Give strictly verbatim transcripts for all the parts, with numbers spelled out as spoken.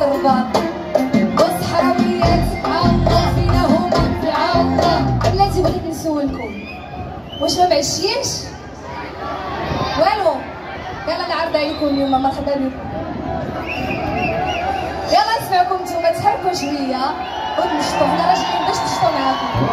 الرباط والصحراويات عاوطة فينا هما في عاوطة. بلاتي بغيت نسولكم واش ما معشيينش؟ والو يلا نعرض عليكم اليوم. مرحبا بكم. يلا نسمعكم نتوما تحركوا شويه وتنشطوا. حنا راجلين باش نشطوا معاكم.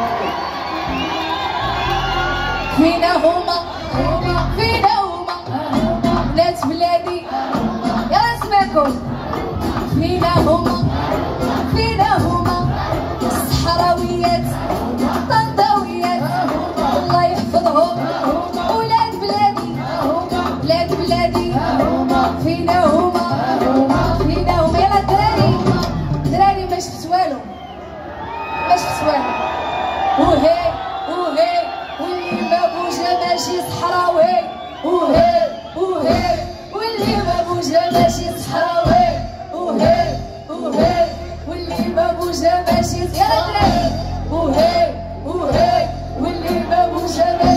فينا هما هما فينا هما بنات بلادي. يلا نسمعكم. فينا هما فينا هما الصحراويات الطنطاويات الله يحفظهم. ولاد بلادي ولاد بلادي فينا هما فينا هما. يلا الدراري الدراري ما شفت والو ما شفت والو. وهي وهي واللي ما بوجا ماشي صحراوي. وهي وهي واللي ما بوجا ماشي صحراوي. وهي وهي واللي ما بوجا ماشي. يلا الدراري وهي وهي واللي ما بوجا